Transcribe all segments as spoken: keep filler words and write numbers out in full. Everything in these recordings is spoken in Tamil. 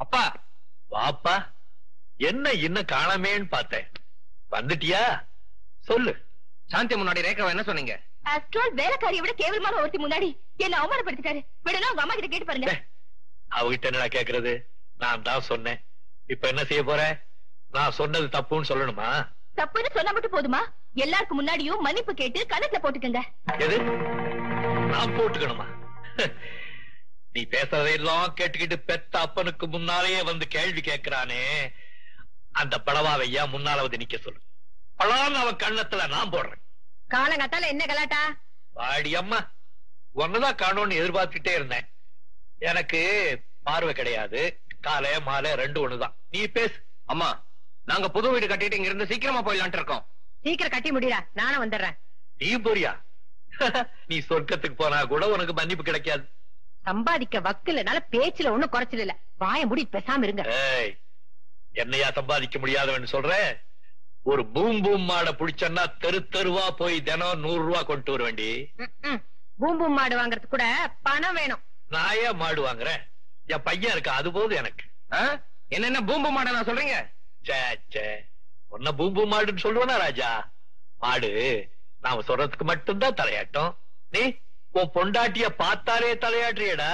அப்பா வாப்பா, என்ன இன்னும் காணாமேன்னு பார்த்தேன். வந்துட்டியா? சொல்லு. சாந்தி முன்னாடி ரேகாவை என்ன சொன்னீங்க? வேலைக்காரியை விட கேவலமான ஒருத்தி முன்னாடி என்ன அவமானப்படுத்திட்டாரு. விடணும் உங்க அம்மா கிட்ட கேட்டு பாருங்க. அவகிட்ட என்னடா கேக்குறது? நான் தான் சொன்னேன். இப்ப என்ன செய்ய போற? நான் சொன்னது தப்புன்னு சொல்லணுமா? தப்புன்னு சொன்னா மட்டும் போதுமா? எல்லாருக்கும் முன்னாடியும் மன்னிப்பு கேட்டு கணக்குல போட்டுக்கங்க. எது? நான் போட்டுக்கணுமா? நீ பேசுறதையெல்லாம் கேட்டுக்கிட்டு பெத்த அப்பனுக்கு முன்னாலேயே வந்து கேள்வி கேட்கிறானே, அந்த படவாவையா முன்னால வந்து நிக்க சொல்லு. பழம் அவன் கண்ணத்துல நான் போடுறேன். காலங்கத்தால என்ன கலாட்டா? வாடி அம்மா, ஒன்னதான் காணோன்னு எதிர்பார்த்துட்டே இருந்தேன். எனக்கு பார்வை கிடையாது, காலை மாலை ரெண்டு ஒண்ணுதான். நீ பேசு. அம்மா, நாங்க புது வீடு கட்டிட்டு இங்க இருந்து சீக்கிரமா போயிடலான்ட்டு இருக்கோம். சீக்கிரம் கட்டி முடிடா, நானும் வந்துடுறேன். நீ போறியா? நீ சொர்க்கத்துக்கு போனா கூட உனக்கு மன்னிப்பு கிடைக்காது. சம்பாதிக்க வக்குலனால பேச்சுல ஒண்ணும் குறைச்சல இல்ல. வாய மூடி பேசாம இருங்க. ஏய், என்னையா சம்பாதிக்க முடியாதவன்னு சொல்ற? ஒரு பூம் பூம் மாடை புடிச்சன்னா தெரு தெருவா போய் தினம் நூறு ரூபா கொண்டு வர வேண்டி. பூம் பூம் மாடு வாங்குறது கூட பணம் வேணும். நான் ஏன் மாடு வாங்குறேன்? என் பையன் இருக்கா, அது போது எனக்கு. என்ன பூம்பு மாட நான் சொல்றீங்க? உன்ன பூம்பு மாடுன்னு சொல்லுவனா ராஜா? மாடு நாம சொல்றதுக்கு மட்டும்தான் தலையாட்டம். நீ உன் பொண்டாட்டிய பார்த்தாலே தலையாட்டுறியடா.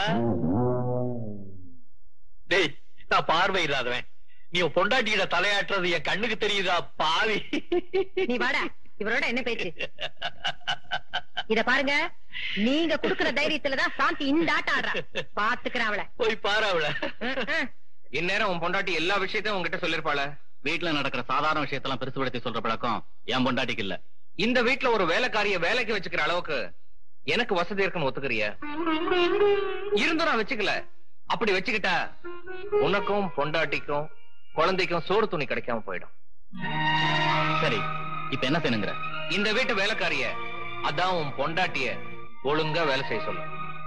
டேய், நான் பார்வை இல்லாதவன். நீ உன் பொண்டாட்டியிட தலையாட்டுறது என் கண்ணுக்கு தெரியுதா பாவி? நீ வாடா, இவரோட என்ன பேச்சு? இத பாருங்க, நீங்க குடுக்கிற தைரியத்துலதான் சாந்தி இந்த ஆட்டம் ஆடுறா. பாத்துக்கிறேன் அவளை. போய் பாரு அவளை. இந்நேரம் உன் பொண்டாட்டி எல்லா விஷயத்தையும் உங்ககிட்ட சொல்லிருப்பாள. வீட்டுல நடக்கிற சாதாரண விஷயத்தெல்லாம் பெருசுபடுத்தி சொல்ற பழக்கம் என் பொண்டாட்டிக்கு இல்ல. இந்த வீட்டுல ஒரு வேலைக்காரிய வேலைக்கு வச்சுக்கிற அளவுக்கு எனக்கு வசதி இருக்குன்னு ஒத்துக்கிறிய? இருந்தும் நான் வச்சுக்கல. அப்படி வச்சுக்கிட்டா உனக்கும் பொண்டாட்டிக்கும் குழந்தைக்கும் சோறு துணி கிடைக்காம போயிடும். சரி, இப்ப என்ன செய்யணுங்கிற? இந்த வீட்டு வேலைக்காரிய, அதான் உன் பொண்டாட்டிய ஒழுங்கா வேலை செய்ய சொல்லு.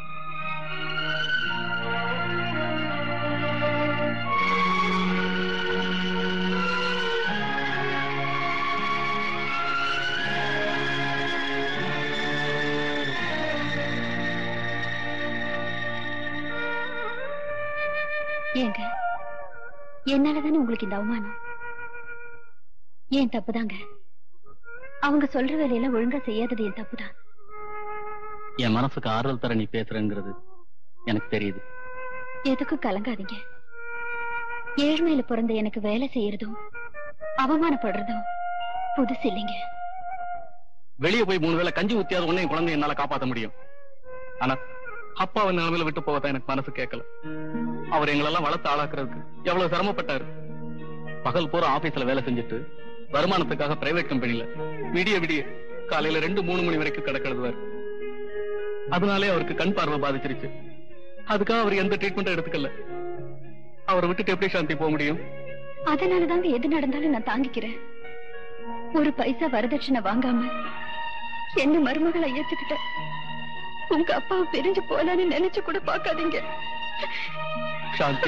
ஏங்க, என்னாலதானே உங்களுக்கு இந்த அவமானம்? ஏன் தப்புதாங்க. அவங்க சொல்ற வேலையெல்லாம் ஒழுங்கா செய்யாதது என் தப்புதான். என் மனசுக்கு ஆறுதல் தர நீ பேசுறங்கிறது எனக்கு தெரியுது. எதுக்கும் கலங்காதீங்க. ஏழ்மையில பிறந்த எனக்கு வேலை செய்யறதும் அவமானப்படுறதும் புதுசு இல்லைங்க. வெளியே போய் மூணு வேளை கஞ்சி ஊத்தியாத உன்னையும் குழந்தை என்னால காப்பாற்ற முடியும். ஆனா அப்பாவை நிலைமையில விட்டு போகத்தான் எனக்கு மனசு கேட்கல. அவர் எங்களெல்லாம் வளர்த்து ஆளாக்குறதுக்கு எவ்வளவு சிரமப்பட்டாரு. பகல் பூரா ஆபீஸ்ல வேலை செஞ்சுட்டு வருமானத்துக்காக பிரைவேட் கம்பெனில விடிய விடிய காலையில ரெண்டு மூணு மணி வரைக்கும் கிடக்கிறது. அதனாலே அவருக்கு கண் பார்வை பாதிச்சிருச்சு. அதுக்காக அவர் எந்த ட்ரீட்மெண்ட்டும் எடுத்துக்கல. அவரை விட்டுட்டு எப்படி சாந்தி போக முடியும்? அதனாலதாங்க எது நடந்தாலும் நான் தாங்கிக்கிறேன். ஒரு பைசா வரதட்சணை வாங்காம என்ன மருமகளை ஏத்துக்கிட்ட உங்க அப்பாவை பிரிஞ்சு போலான்னு நினைச்சு கூட பாக்காதீங்க. சாந்தி,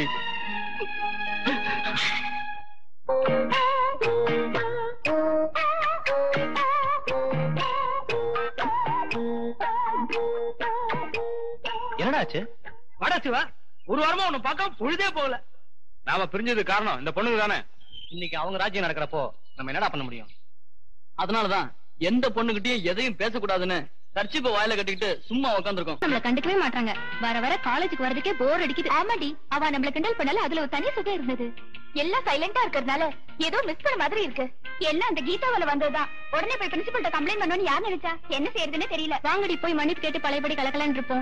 என்னடாச்சு? வாடா சிவா, ஒரு வாரமா உன்னை பார்க்காம பொழுதே போகல. நாம பிரிஞ்சது காரணம் இந்த பொண்ணுக்கு தானே. இன்னைக்கு அவங்க ராஜ்யம் நடக்கிறப்போ நம்ம என்னடா பண்ண முடியும்? அதனாலதான் எந்த பொண்ணுகிட்டயும் எதையும் பேசக்கூடாதுன்னு கர்ச்சிப்ப வாயில கட்டிக்கிட்டு சும்மா உட்காந்துருக்கோம். நம்மள கண்டுக்கவே மாட்டாங்க. வர வர காலேஜுக்கு வரதுக்கே போர் அடிக்குது. ஆமாடி, அவ நம்மள கிண்டல் பண்ணல, அதுல ஒரு தனி சுகம் இருந்தது. எல்லாம் சைலண்டா இருக்கறதுனால ஏதோ மிஸ் பண்ண மாதிரி இருக்கு. எல்லாம் அந்த கீதாவால வந்ததுதான். உடனே போய் பிரின்சிபல்ட்ட கம்ப்ளைண்ட் பண்ணணும்னு யார் நினைச்சா? என்ன செய்யறதுன்னு தெரியல. வாங்கடி போய் மன்னிப்பு கேட்டு பழையபடி கலக்கலான்னு இருப்போம்.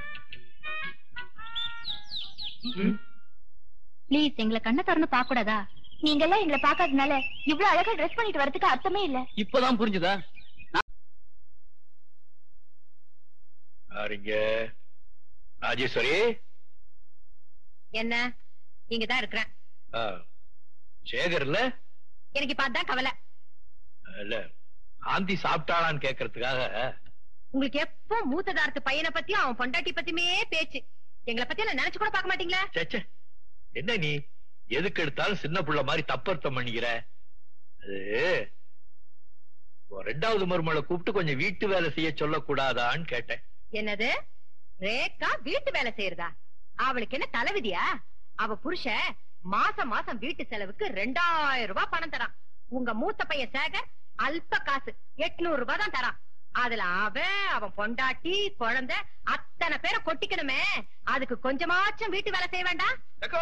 ப்ளீஸ், எங்களை கண்ண திறந்து பாக்க கூடாதா? நீங்க எல்லாம் எங்களை பாக்காதனால இவ்வளவு அழகா ட்ரெஸ் பண்ணிட்டு வரதுக்கு அர்த்தமே இல்ல. இப்பதான் புரிஞ்சுதா? ராஜேஸ்வரி, என்ன இங்கதான் இருக்கிறேன். சேகர் இல்ல? எனக்கு இப்ப அதான் கவலை. இல்ல, ஆந்தி சாப்பிட்டாளான்னு கேக்குறதுக்காக. உங்களுக்கு எப்போ மூத்ததாரத்து பையனை பத்தியும் அவன் பொண்டாட்டி பத்தியுமே பேச்சு. எங்களை பத்தி எல்லாம் நினைச்சு கூட பாக்க மாட்டீங்களா? சேச்சே, என்ன நீ எதுக்கு எடுத்தாலும் சின்ன புள்ள மாதிரி தப்பர்த்தம் பண்ணிக்கிற? அது ரெண்டாவது மருமகளை கூப்பிட்டு கொஞ்சம் வீட்டு வேலை செய்ய சொல்லக்கூடாதான்னு கேட்டேன். என்னது? ரேகா வீட்டு வேலை செய்யறதா? அவளுக்கு என்ன தலைவிதியா? அவ புருஷன் மாசம் மாசம் வீட்டு செலவுக்கு ரெண்டாயிரம் ரூபாய் பணம் தரான். உங்க மூத்த பையன் சேகர் அல்ப காசு எட்நூறு ரூபாய் தான் தரான். அதுல அவன் அவன் பொண்டாட்டி குழந்தை அத்தனை பேரை கொட்டிக்கணுமே, அதுக்கு கொஞ்சமாச்சும் வீட்டு வேலை செய்ய வேண்டாம்?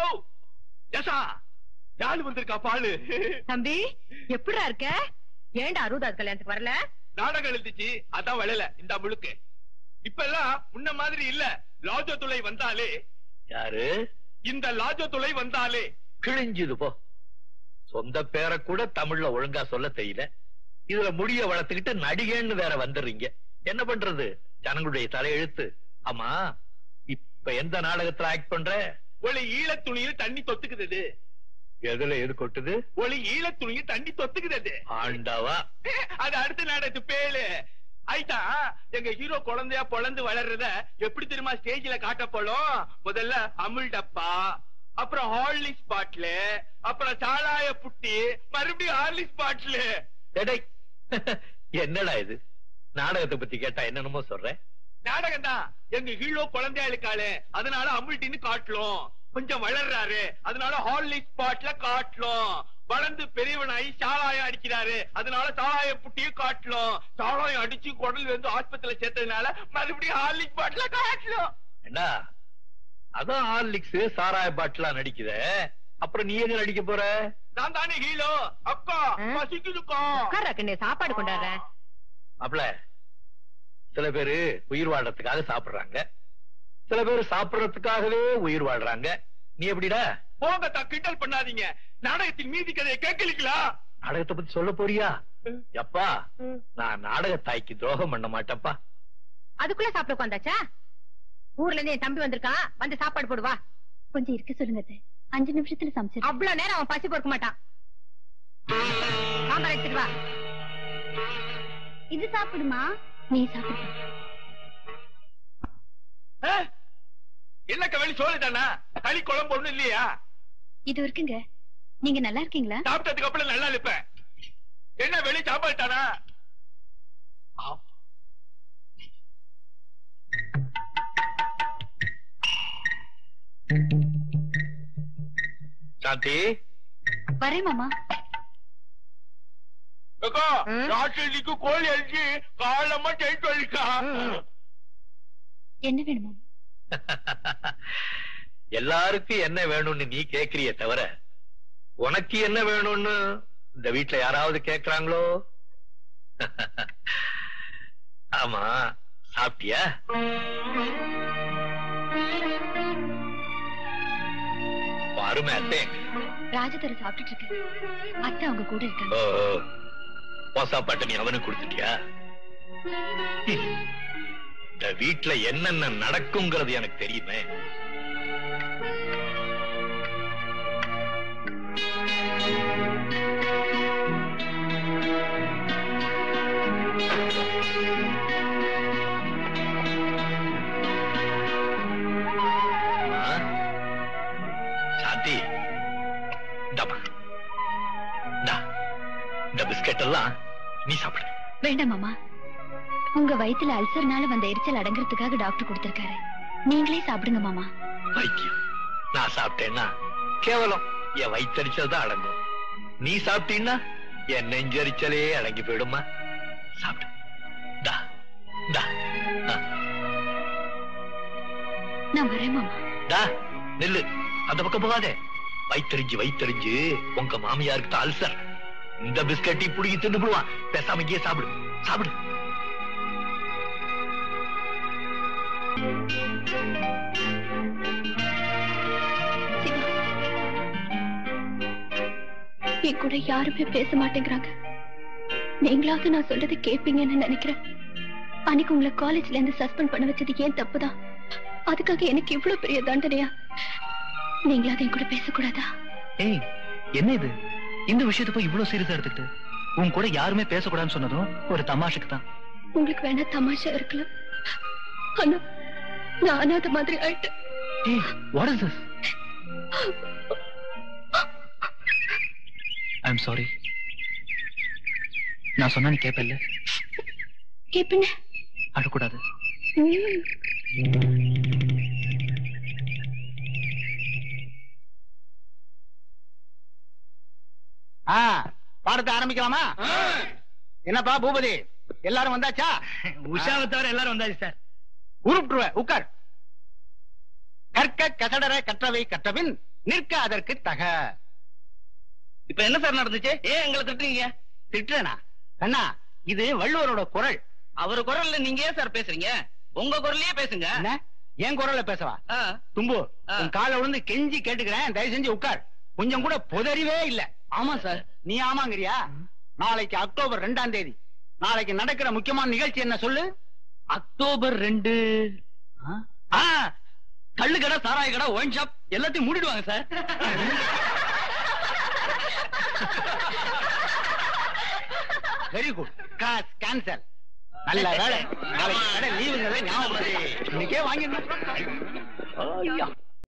யாரு வந்திருக்கா பாலு? தம்பி எப்படிடா இருக்க? ஏண்டா அறுபதாவது கல்யாணத்துக்கு வரல? நாடகம் எழுதிச்சு, அதான் வரல. இந்த முழுக்க இப்ப எல்லாம் முன்ன மாதிரி இல்ல. லாஜோ துளை வந்தாலே. யாரு? இந்த லாஜோ துளை வந்தாலே கிழிஞ்சுது போ. சொந்த பேரை கூட தமிழ்ல ஒழுங்கா சொல்ல தெரியல. இதுல முடிய வளர்த்துக்கிட்டு நடிகன்னு வேற வந்துடுறீங்க. என்ன பண்றது? ஜனங்களுடைய தலையெழுத்து. ஆமா, இப்ப எந்த நாடகத்துல ஆக்ட் பண்ற? ஒளி ஈழ துணியில் தண்ணி தொத்துக்குது. எதுல எது கொட்டுது? ஒளி ஈழ துணியில் தண்ணி தொத்துக்குது. ஆண்டாவா? அது அடுத்த நாடகத்து பேரு. ஐட்டா எங்க ஹீரோ குழந்தையா பொழந்து வளர்றத எப்படி தெரியுமா ஸ்டேஜ்ல காட்ட போலும்? முதல்ல அமுல் டப்பா, அப்புறம் ஹார்லிக்ஸ் பாட்டில், அப்புறம் சாலாய புட்டி, மறுபடியும் ஹார்லிக்ஸ் பாட்டில். என்னடா இது? நாடகத்தை பத்தி கேட்டா என்னென்னமோ சொல்றேன். நாடகம் தான். எங்க ஹீரோ குழந்தையா இருக்காளே, அதனால அமுல்டின்னு காட்டலும். கொஞ்சம் வளர்றாரு, அதனால ஹார்லிக்ஸ் பாட்டில காட்டலும். வளர்ந்து பெரியவனாயி சாலாயம் அடிக்கிறாரு, அதனால சாலாய புட்டியும் காட்டலும். சாலாயம் அடிச்சு குடல் வந்து ஆஸ்பத்திரியில சேர்த்ததுனால மறுபடியும் ஹார்லிக்ஸ் பாட்டில காட்டலும். என்ன அதான் ஹார்லிக்ஸ் சாராய பாட்டிலா நடிக்குத? அப்புறம் நீ எங்க நடிக்க போற? நான் தானே ஹீரோ. அக்கா பசிக்குதுக்கா. சாப்பாடு கொண்டாடுற. அப்பல சில பேரு உயிர் வாழ்றதுக்காக சாப்பிடுறாங்க, சில பேரு சாப்பிடுறதுக்காகவே உயிர் வாழ்றாங்க. நீ எப்படிடா? போங்க, கிண்டல் பண்ணாதீங்க. நாடகத்தின் மீதி கதையை கேட்கலீங்களா? நாடகத்தை பத்தி சொல்ல போறியா? எப்பா, நான் நாடக தாய்க்கு துரோகம் பண்ண மாட்டேன்ப்பா. அதுக்குள்ள சாப்பிட உட்காந்தாச்சா? ஊர்ல இருந்து என் தம்பி வந்திருக்கான், வந்து சாப்பாடு போடுவா. கொஞ்சம் இருக்க சொல்லுங்க. அஞ்சு நிமிஷத்துல சமைச்சு. அவ்வளவு நேரம் அவன் பசி பொறுக்க மாட்டான். சாம்பார் எடுத்துட்டு வா. இது சாப்பிடுமா? நீ சாப்பிடு. என்ன கவலை சோறுதானா? களி குழம்பு ஒண்ணு இல்லையா? இது இருக்குங்க. நீங்க நல்லா இருக்கீங்களா? சாப்பிட்டதுக்கு அப்புறம் நல்லா இருப்பேன். என்ன வெளி சாப்பாடு தானா? சாந்தி வரேன் மாமா. ராத்திரிக்கு கோழி அடிச்சு காலமா ஜெயிட்டு வலிக்கா. என்ன வேணுமா? எல்லாருக்கும் என்ன வேணும்னு நீ கேக்குறிய தவிர உனக்கு என்ன வேணும்னு இந்த வீட்டுல யாராவது கேக்குறாங்களோ? ஆமா, சாப்பிட்டியா? பாருமே அத்தை. ராஜதர சாப்பிட்டு இருக்கு. அத்தை அவங்க கூட இருக்காங்க. ஓ, போசாப்பாட்ட நீ அவனுக்கு கொடுத்துட்டியா? இந்த வீட்டுல என்னென்ன நடக்குங்கிறது எனக்கு தெரியுமே. சாந்தி, இந்த பிஸ்கட் எல்லாம் நீ சாப்பிடு. வேண்டாம் மாமா, உங்க வயித்துல அல்சர்னால வந்த எரிச்சல் அடங்குறதுக்காக டாக்டர் கொடுத்திருக்காரு. நீங்களே சாப்பிடுங்க மாமா. வைத்தியம் நான் சாப்பிட்டேன்னா கேவலம் என் வயிற்றறிச்சல் தான் அடங்கும். நீ சாப்பிட்டீன்னா என் நெஞ்சரிச்சலே அடங்கி போயிடுமா. சாப்பிடு. நான் வரேன் மாமா. டா நெல்லு, அந்த பக்கம் போகாதே. வயிற்றறிஞ்சு வயிற்றறிஞ்சு உங்க மாமியாருக்கு தான் அல்சர். இந்த பிஸ்கட்டி புடிங்கி தின்னு போடுவான். பேசாம இங்கே சாப்பிடு. சாப்பிடு. என் கூட யாருமே பேச மாட்டேங்கிறாங்க. நீங்களாவது நான் சொல்றது கேட்பீங்கன்னு நினைக்கிறேன். அன்னைக்கு உங்களை காலேஜ்ல இருந்து சஸ்பெண்ட் பண்ண வச்சது ஏன் தப்புதான். அதுக்காக எனக்கு இவ்வளவு பெரிய தண்டனையா? நீங்களாவது என் கூட பேசக்கூடாதா? ஏய், என்ன இது? இந்த விஷயத்தை போய் இவ்வளவு சீரியஸா எடுத்துக்கிட்டு உன் கூட யாருமே பேசக்கூடாதுன்னு சொன்னதும் ஒரு தமாஷுக்கு தான். உங்களுக்கு வேணா தமாஷா இருக்கலாம், ஆனா நான் அனாதை மாதிரி ஆயிட்டேன். ஏய், what is this? I'm sorry. நான் சொன்னா நீ கேப்ப இல்ல? கேப்பீங்க. அழக்கூடாது. பாடத்தை ஆரம்பிக்கலாமா? என்னப்பா பூபதி, எல்லாரும் வந்தாச்சா? உஷாவை தவிர எல்லாரும் வந்தாச்சு சார். உருட்டுருவ, உட்கார். கற்க கசடர கற்றவை கற்றபின் நிற்க அதற்கு தக. இப்ப என்ன சார் நடந்துச்சு? ஏன் எங்களை திட்டுறீங்க? திட்டுறனா கண்ணா? இது வள்ளுவரோட குரல். அவரு குரல்ல நீங்க ஏன் சார் பேசுறீங்க? உங்க குரல்லயே பேசுங்க. என்ன என் குரல்ல பேசவா? தும்பு, உன் காலை விழுந்து கெஞ்சி கேட்டுக்கிறேன், தயவு செஞ்சு உட்கார். கொஞ்சம் கூட புதறிவே இல்ல. ஆமா சார். நீ ஆமாங்கிறியா? நாளைக்கு அக்டோபர் ரெண்டாம் தேதி நாளைக்கு நடக்கிற முக்கியமான நிகழ்ச்சி என்ன சொல்லு? அக்டோபர் ரெண்டு கள்ளு கடை, சாராய கடை, ஒயின் ஷாப் எல்லாத்தையும் மூடிடுவாங்க sir. Very good. Gas cancel. நல்ல வேலை. நாளைக்கு கடை லீவுங்கிறத ஞாபகம் இன்னைக்கே வாங்கிடணும்.